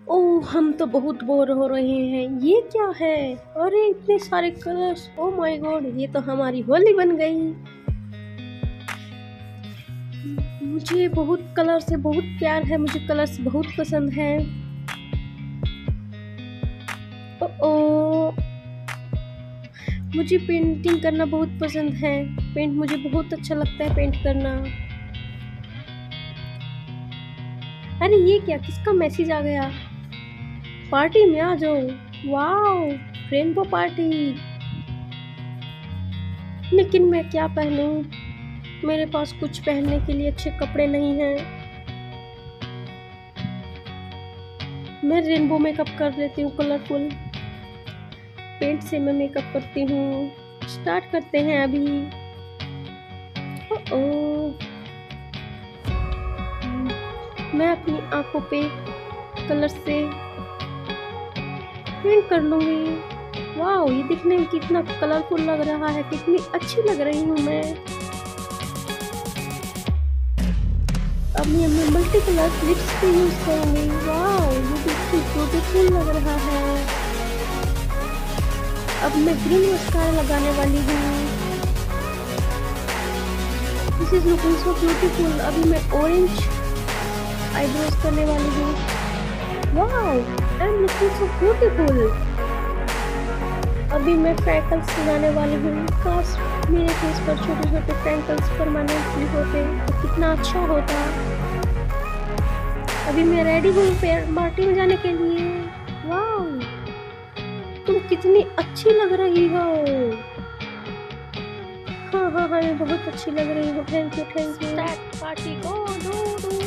ओह हम तो बहुत बोर हो रहे हैं। ये क्या है? अरे इतने सारे कलर्स। ओह माय गॉड, ये तो हमारी होली बन गई। मुझे बहुत कलर से बहुत प्यार है, मुझे कलर्स बहुत पसंद है। ओ मुझे पेंटिंग करना बहुत पसंद है। पेंट मुझे बहुत अच्छा लगता है पेंट करना। अरे ये क्या, किसका मैसेज आ गया? पार्टी में आ जाओ। Wow, rainbow party. लेकिन मैं क्या पहनूं? मेरे पास कुछ पहनने के लिए अच्छे कपड़े नहीं हैं। मैं रेनबो मेकअप कर लेती हूँ, कलरफुल पेंट से मैं मेकअप करती हूँ। स्टार्ट करते हैं अभी। ओ मैं अपनी आंखों पे कलर से पेंट कर लूंगी। वाओ, ये दिखने में कितना कलरफुल लग रहा है, कितनी अच्छी लग रही हूँ मैं। अब मैं मल्टी कलर लिप्स पे यूज करूंगी। वाओ, ये बिल्कुल ब्यूटीफुल लग रहा है। अब मैं ग्रीन मस्कारा लगाने वाली हूँ। This is looking so beautiful. अभी मैं ऑरेंज आईब्रोज करने वाली हूँ। Wow, I am looking so beautiful. अभी मैं फ्रैंकल्स लगाने वाली हूँ। काश मेरे फेस पर छोटे छोटे फ्रैंकल्स परमानेंटली होते तो कितना अच्छा होता। अभी मैं रेडी हूँ पार्टी में जाने के लिए। वाओ, तुम कितनी अच्छी लग रही हो। हाँ हाँ हाँ, मैं बहुत अच्छी लग रही हूँ। Thank you thank you. Party को